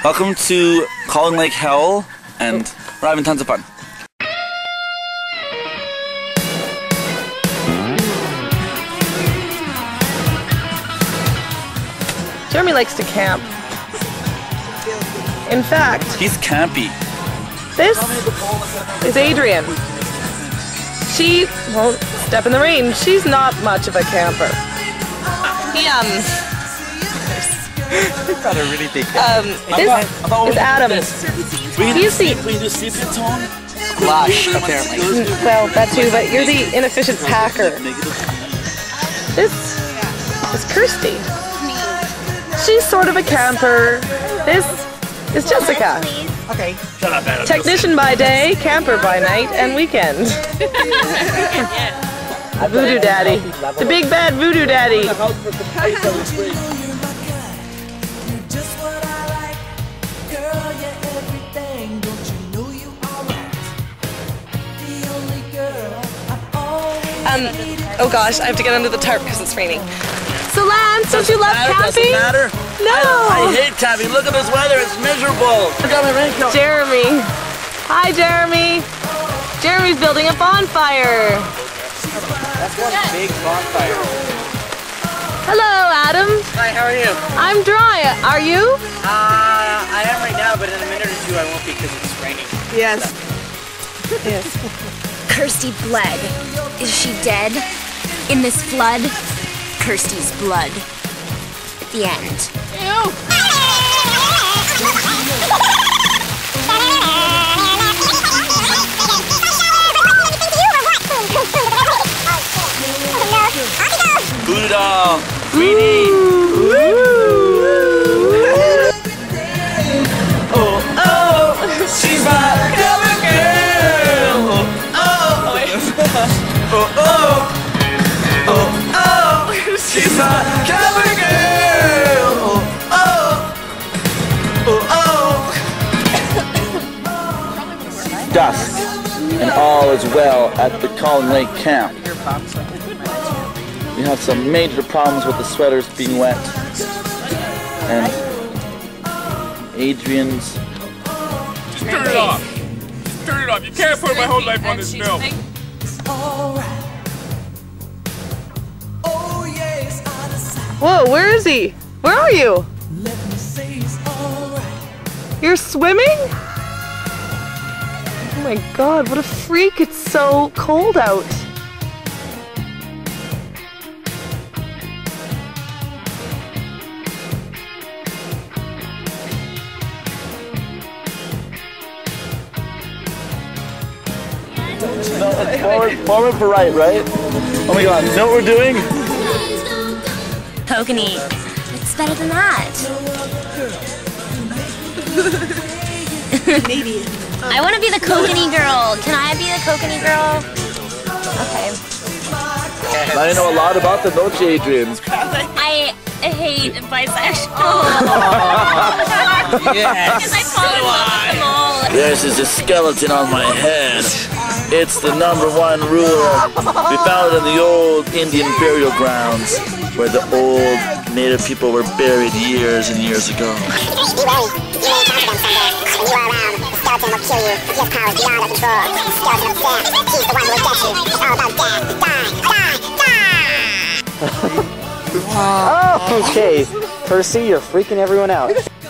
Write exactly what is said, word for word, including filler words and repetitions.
Welcome to Calling Lake Hell, and we're having tons of fun. Jeremy likes to camp. In fact, he's campy. This is Adrian. She won't step in the rain. She's not much of a camper. He, um... I got a really big um, this is Adam. He's the... We do sepia tone? Blush, apparently. Well, that too, but you're the inefficient packer. This is Kirsty. She's sort of a camper. This is Jessica. Okay. Shut up, Adam. Technician by day, camper by night, and weekend. Voodoo Daddy. The big bad Voodoo Daddy. Um, oh gosh, I have to get under the tarp because it's raining. So Lance, don't you love camping? Doesn't matter. No. I, I hate camping. Look at this weather. It's miserable. I got my raincoat. Jeremy. Hi, Jeremy. Jeremy's building a bonfire. That's one big bonfire. Hello, Adam. Hi, how are you? I'm dry. Are you? Uh, I am right now, but in a minute or two I won't be because it's raining. Yes. Yes. Kirsty bled. Is she dead? In this flood? Kirsty's blood. The end. Ew. Voodoo doll. three D. Oh, oh, she's my cover girl. Oh, oh, oh, oh. Oh, oh, she's my cover girl. Oh, oh, oh, oh. Dusk, and all is well at the Calling Lake camp. We have some major problems with the sweaters being wet, and Adrian's. Turn it off! Turn it off! You can't put my whole life on this film. Whoa, where is he? Where are you? You're swimming? Oh my god, what a freak. It's so cold out. No, it's forward, forward for right, right? Oh my god, you know what we're doing? Kokanee. It's better than that. I want to be the Kokanee girl. Can I be the Kokanee girl? Okay. Now you know a lot about the Noche, Adrian. I hate bisexual. Yes. Because I fall in love with them all. This is a skeleton on my head. It's the number one rule. We found it in the old Indian burial grounds where the old native people were buried years and years ago. Be wary. You may encounter them someday. When you are around, the skeleton will kill you. He has powers beyond our control. The skeleton of death. He's the one who will get you. It's all about death. Die, die, die! Oh, okay. Percy, you're freaking everyone out.